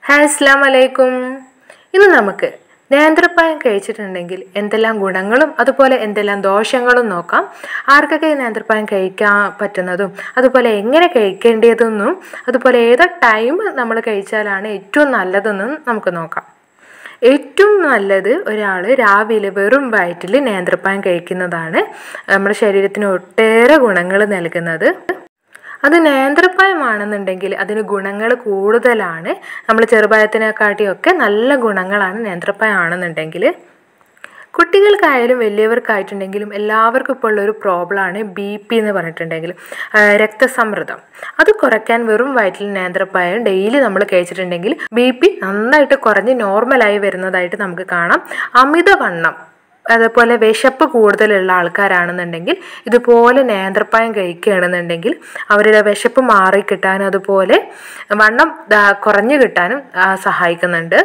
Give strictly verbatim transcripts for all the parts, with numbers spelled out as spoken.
Hi അസ്സലാമു അലൈക്കും. ഇന്ന് നമുക്ക് നേന്ത്രപ്പഴം കഴിച്ചിട്ടുണ്ടെങ്കിൽ എന്തെല്ലാം ഗുണങ്ങളും അതുപോലെ എന്തെല്ലാം ദോഷങ്ങളും നോക്കാം. ആർക്കൊക്കെ നേന്ത്രപ്പഴം കഴിക്കാൻ പറ്റുന്നതും അതുപോലെ എങ്ങനെ കഴിക്കേണ്ടതെന്നും അതുപോലെ ഏത് ടൈം നമ്മൾ കഴിച്ചാലാണ് ഏറ്റവും നല്ലതെന്നും നമുക്ക് നോക്കാം. ഏറ്റവും നല്ലത് ഒരാൾ രാവിലെ വെറും വയറ്റിൽ നേന്ത്രപ്പഴം കഴിക്കുന്നതാണ്. നമ്മുടെ ശരീരത്തിന് ഒട്ടേറെ ഗുണങ്ങൾ നൽകുന്നത്. അത് നേന്ത്രപ്പഴമാണെന്നുണ്ടെങ്കിൽ അതിന് ഗുണങ്ങൾ കൂടുതലാണ്. നമ്മൾ ചെറുപഴത്തിനെക്കാട്ടിയൊക്കെ നല്ല ഗുണങ്ങളാണ് നേന്ത്രപ്പഴം ആണെന്നുണ്ടെങ്കിൽ. കുട്ടികൾക്കായാലും വലിയവർക്കായിട്ടുണ്ടെങ്കിലും എല്ലാവർക്കും ഇപ്പോൾ ഉള്ളൊരു പ്രോബ്ലമാണ് ബി പി എന്ന് പറഞ്ഞിട്ടുണ്ടെങ്കിൽ രക്തസമ്മർദ്ദം. അത് കുറയ്ക്കാൻ വെറും വയറ്റിൽ നേന്ത്രപ്പഴം ഡെയിലി നമ്മൾ കഴിച്ചിട്ടുണ്ടെങ്കിൽ ബി പി നന്നായിട്ട് കുറഞ്ഞ് നോർമലായി വരുന്നതായിട്ട് നമുക്ക് കാണാം. അമിതവണ്ണം അതുപോലെ വിശപ്പ് കൂടുതലുള്ള ആൾക്കാരാണെന്നുണ്ടെങ്കിൽ ഇതുപോലെ നേന്ത്രപ്പഴം കഴിക്കുകയാണെന്നുണ്ടെങ്കിൽ അവരുടെ വിശപ്പ് മാറിക്കിട്ടാനും അതുപോലെ വണ്ണം കുറഞ്ഞു കിട്ടാനും സഹായിക്കുന്നുണ്ട്.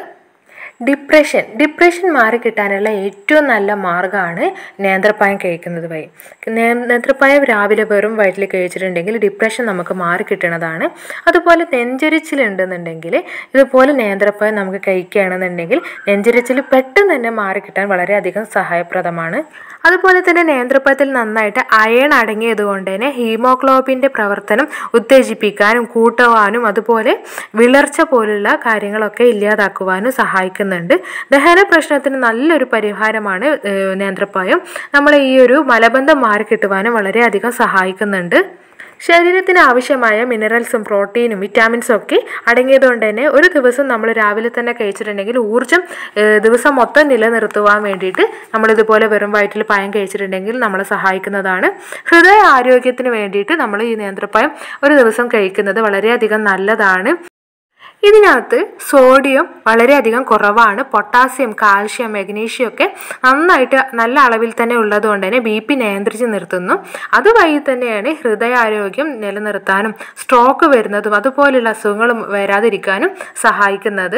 ഡിപ്രഷൻ ഡിപ്രഷൻ മാറിക്കിട്ടാനുള്ള ഏറ്റവും നല്ല മാർഗ്ഗമാണ് നേന്ത്രപ്പഴം കഴിക്കുന്നത് വഴി. നേന്ത്രപ്പഴം രാവിലെ വെറും വയറ്റിൽ കഴിച്ചിട്ടുണ്ടെങ്കിൽ ഡിപ്രഷൻ നമുക്ക് മാറിക്കിട്ടണതാണ്. അതുപോലെ നെഞ്ചരിച്ചിലുണ്ടെന്നുണ്ടെങ്കിൽ ഇതുപോലെ നേന്ത്രപ്പഴം നമുക്ക് കഴിക്കുകയാണെന്നുണ്ടെങ്കിൽ നെഞ്ചരിച്ചിൽ പെട്ടെന്ന് തന്നെ മാറിക്കിട്ടാൻ വളരെയധികം സഹായപ്രദമാണ്. അതുപോലെ തന്നെ നേന്ത്രപ്പഴത്തിൽ നന്നായിട്ട് അയൺ അടങ്ങിയത് കൊണ്ട് തന്നെ ഹീമോഗ്ലോബിൻ്റെ പ്രവർത്തനം ഉത്തേജിപ്പിക്കാനും കൂട്ടുവാനും അതുപോലെ വിളർച്ച പോലുള്ള കാര്യങ്ങളൊക്കെ ഇല്ലാതാക്കുവാനും സഹായിക്കുന്നുണ്ട്. ദഹന പ്രശ്നത്തിന് നല്ലൊരു പരിഹാരമാണ് നേന്ത്രപ്പഴം. നമ്മളെ ഈ ഒരു മലബന്ധം മാറിക്കിട്ടുവാനും വളരെയധികം സഹായിക്കുന്നുണ്ട്. ശരീരത്തിന് ആവശ്യമായ മിനറൽസും പ്രോട്ടീനും വിറ്റാമിൻസും ഒക്കെ അടങ്ങിയതുകൊണ്ട് തന്നെ ഒരു ദിവസം നമ്മൾ രാവിലെ തന്നെ കഴിച്ചിട്ടുണ്ടെങ്കിൽ ഊർജ്ജം ദിവസം മൊത്തം നിലനിർത്തുവാൻ വേണ്ടിയിട്ട് നമ്മളിതുപോലെ വെറും വയറ്റിൽ പഴം കഴിച്ചിട്ടുണ്ടെങ്കിൽ നമ്മളെ സഹായിക്കുന്നതാണ്. ഹൃദയ ആരോഗ്യത്തിന് വേണ്ടിയിട്ട് നമ്മൾ ഈ നേന്ത്രപ്പഴം ഒരു ദിവസം കഴിക്കുന്നത് വളരെയധികം നല്ലതാണ്. ഇതിനകത്ത് സോഡിയം വളരെയധികം കുറവാണ്. പൊട്ടാസ്യം, കാൽഷ്യം, മഗ്നീഷ്യം ഒക്കെ നന്നായിട്ട് നല്ല അളവിൽ തന്നെ ഉള്ളതുകൊണ്ട് തന്നെ ബി പി നിയന്ത്രിച്ച് നിർത്തുന്നു. അതുവഴി തന്നെയാണ് ഹൃദയാരോഗ്യം നിലനിർത്താനും സ്ട്രോക്ക് വരുന്നതും അതുപോലുള്ള അസുഖങ്ങളും വരാതിരിക്കാനും സഹായിക്കുന്നത്.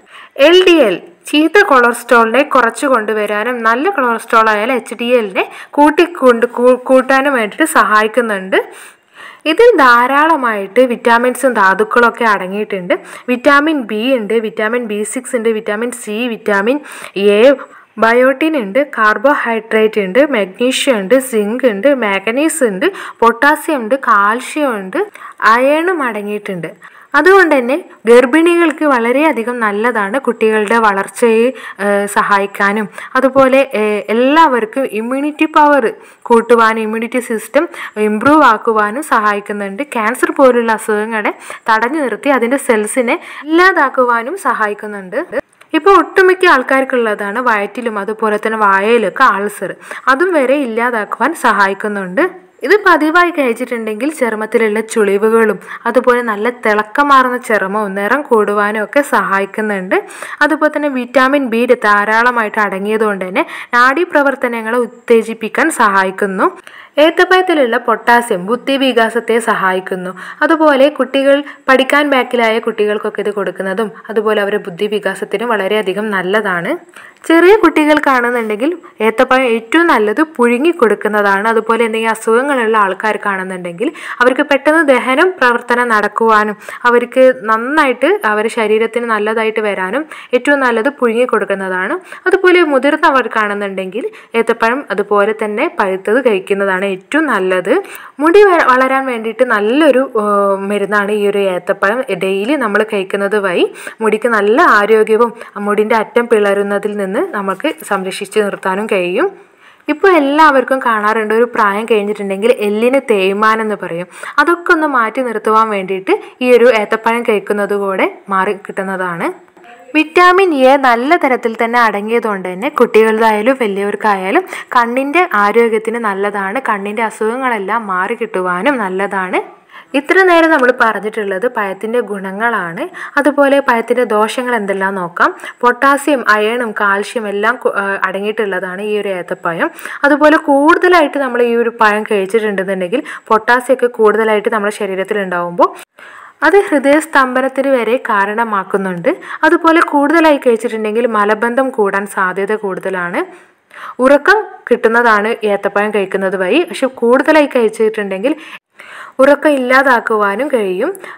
എൽ ഡി എൽ ചീത്ത കൊളസ്ട്രോളിനെ കുറച്ചു കൊണ്ടുവരാനും നല്ല കൊളസ്ട്രോൾ ആയാൽ എച്ച് ഡി എല്ലിനെ കൂട്ടിക്കൊണ്ട് കൂട്ടാനും വേണ്ടിയിട്ട് സഹായിക്കുന്നുണ്ട്. ഇതിൽ ധാരാളമായിട്ട് വിറ്റാമിൻസും ധാതുക്കളൊക്കെ അടങ്ങിയിട്ടുണ്ട്. വിറ്റാമിൻ ബി ഉണ്ട്, വിറ്റാമിൻ ബി സിക്സ് ഉണ്ട്, vitamin C, vitamin A, biotin ഉണ്ട്, കാർബോഹൈഡ്രേറ്റ് ഉണ്ട്, മഗ്നീഷ്യം ഉണ്ട്, സിങ്ക് ഉണ്ട്, മാഗ്നീസ് ഉണ്ട്, പൊട്ടാസ്യം ഉണ്ട്, കാൽഷ്യം ഉണ്ട്, അയണും അടങ്ങിയിട്ടുണ്ട്. അതുകൊണ്ട് തന്നെ ഗർഭിണികൾക്ക് വളരെയധികം നല്ലതാണ്. കുട്ടികളുടെ വളർച്ചയെ സഹായിക്കാനും അതുപോലെ എല്ലാവർക്കും ഇമ്മ്യൂണിറ്റി പവർ കൂട്ടുവാനും ഇമ്മ്യൂണിറ്റി സിസ്റ്റം ഇംപ്രൂവ് ആക്കുവാനും സഹായിക്കുന്നുണ്ട്. ക്യാൻസർ പോലുള്ള അസുഖങ്ങളെ തടഞ്ഞു നിർത്തി അതിൻ്റെ സെൽസിനെ ഇല്ലാതാക്കുവാനും സഹായിക്കുന്നുണ്ട്. ഇപ്പോൾ ഒട്ടുമിക്ക ആൾക്കാർക്കുള്ളതാണ് വയറ്റിലും അതുപോലെ തന്നെ വായയിലൊക്കെ അൾസർ. അതും വരെ ഇല്ലാതാക്കുവാൻ സഹായിക്കുന്നുണ്ട്. ഇത് പതിവായി കഴിച്ചിട്ടുണ്ടെങ്കിൽ ചർമ്മത്തിലുള്ള ചുളിവുകളും അതുപോലെ നല്ല തിളക്കമാർന്ന ചർമ്മവും നിറം കൂടുവാനും ഒക്കെ സഹായിക്കുന്നുണ്ട്. അതുപോലെ തന്നെ വിറ്റാമിൻ ബി ധാരാളമായിട്ട് അടങ്ങിയതുകൊണ്ട് തന്നെ നാഡീപ്രവർത്തനങ്ങളെ ഉത്തേജിപ്പിക്കാൻ സഹായിക്കുന്നു. ഏത്തപ്പഴത്തിലുള്ള പൊട്ടാസ്യം ബുദ്ധിവികാസത്തെ സഹായിക്കുന്നു. അതുപോലെ കുട്ടികൾ പഠിക്കാൻ ബാക്കിലായ കുട്ടികൾക്കൊക്കെ ഇത് കൊടുക്കുന്നതും അതുപോലെ അവരുടെ ബുദ്ധിവികാസത്തിന് വളരെയധികം നല്ലതാണ്. ചെറിയ കുട്ടികൾക്കാണെന്നുണ്ടെങ്കിൽ ഏത്തപ്പഴം ഏറ്റവും നല്ലത് പുഴുങ്ങി കൊടുക്കുന്നതാണ്. അതുപോലെ എന്തെങ്കിലും അസുഖങ്ങളുള്ള ആൾക്കാർക്കാണെന്നുണ്ടെങ്കിൽ അവർക്ക് പെട്ടെന്ന് ദഹനം പ്രവർത്തനം നടക്കുവാനും അവർക്ക് നന്നായിട്ട് അവരുടെ ശരീരത്തിന് നല്ലതായിട്ട് വരാനും ഏറ്റവും നല്ലത് പുഴുങ്ങി കൊടുക്കുന്നതാണ്. അതുപോലെ മുതിർന്നവർക്കാണെന്നുണ്ടെങ്കിൽ ഏത്തപ്പഴം അതുപോലെ തന്നെ പഴുത്തത് കഴിക്കുന്നതാണ് ഏറ്റവും നല്ലത്. മുടി വളരാൻ വേണ്ടിയിട്ട് നല്ലൊരു മരുന്നാണ് ഈ ഒരു ഏത്തപ്പഴം. ഡെയിലി നമ്മൾ കഴിക്കുന്നത് വഴി മുടിക്ക് നല്ല ആരോഗ്യവും മുടിൻ്റെ അറ്റം പിളരുന്നതിൽ നിന്ന് നമുക്ക് സംരക്ഷിച്ച് നിർത്താനും കഴിയും. ഇപ്പോൾ എല്ലാവർക്കും കാണാറുണ്ട് ഒരു പ്രായം കഴിഞ്ഞിട്ടുണ്ടെങ്കിൽ എല്ലിന് തേയ്മാനം എന്ന് പറയും. അതൊക്കെ ഒന്ന് മാറ്റി നിർത്തുവാൻ വേണ്ടിയിട്ട് ഈ ഒരു ഏത്തപ്പഴം കഴിക്കുന്നത് കൂടെ മാറി കിട്ടുന്നതാണ്. വിറ്റാമിൻ എ നല്ല തരത്തിൽ തന്നെ അടങ്ങിയതുകൊണ്ട് തന്നെ കുട്ടികളുടായാലും വലിയവർക്കായാലും കണ്ണിൻ്റെ ആരോഗ്യത്തിന് നല്ലതാണ്. കണ്ണിൻ്റെ അസുഖങ്ങളെല്ലാം മാറി കിട്ടുവാനും നല്ലതാണ്. ഇത്ര നേരം നമ്മൾ പറഞ്ഞിട്ടുള്ളത് പഴത്തിൻ്റെ ഗുണങ്ങളാണ്. അതുപോലെ പഴത്തിൻ്റെ ദോഷങ്ങൾ എന്തെല്ലാം നോക്കാം. പൊട്ടാസ്യം, അയണും കാൽഷ്യം എല്ലാം അടങ്ങിയിട്ടുള്ളതാണ് ഈ ഒരു ഏത്തപ്പഴം. അതുപോലെ കൂടുതലായിട്ട് നമ്മൾ ഈ ഒരു പഴം കഴിച്ചിട്ടുണ്ടെന്നുണ്ടെങ്കിൽ പൊട്ടാസ്യമൊക്കെ കൂടുതലായിട്ട് നമ്മുടെ ശരീരത്തിൽ ഉണ്ടാകുമ്പോൾ അത് ഹൃദയസ്തംഭനത്തിന് വരെ കാരണമാക്കുന്നുണ്ട്. അതുപോലെ കൂടുതലായി കഴിച്ചിട്ടുണ്ടെങ്കിൽ മലബന്ധം കൂടാൻ സാധ്യത കൂടുതലാണ്. ഉറക്കം കിട്ടുന്നതാണ് ഏത്തപ്പഴം കഴിക്കുന്നത് വഴി. പക്ഷെ കൂടുതലായി കഴിച്ചിട്ടുണ്ടെങ്കിൽ ഉറക്കം ഇല്ലാതാക്കുവാനും കഴിയും.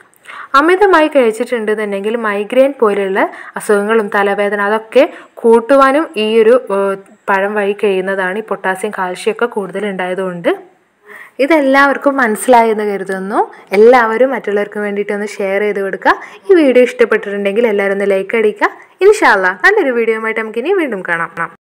അമിതമായി കഴിച്ചിട്ടുണ്ടെന്നുണ്ടെങ്കിൽ മൈഗ്രെയിൻ പോലെയുള്ള അസുഖങ്ങളും തലവേദന അതൊക്കെ കൂട്ടുവാനും ഈ ഒരു പഴം വഴി കഴിയുന്നതാണ്. ഈ പൊട്ടാസ്യം കാൽഷ്യം ഒക്കെ കൂടുതൽ ഉണ്ടായതുകൊണ്ട്. ഇതെല്ലാവർക്കും മനസ്സിലായെന്ന് കരുതുന്നു. എല്ലാവരും മറ്റുള്ളവർക്ക് വേണ്ടിയിട്ട് ഒന്ന് ഷെയർ ചെയ്ത് കൊടുക്കുക. ഈ വീഡിയോ ഇഷ്ടപ്പെട്ടിട്ടുണ്ടെങ്കിൽ എല്ലാവരും ഒന്ന് ലൈക്ക് അടിക്കുക. ഇൻഷാ അല്ലാഹ് നല്ലൊരു വീഡിയോ ആയിട്ട് നമുക്കിനി വീണ്ടും കാണാം.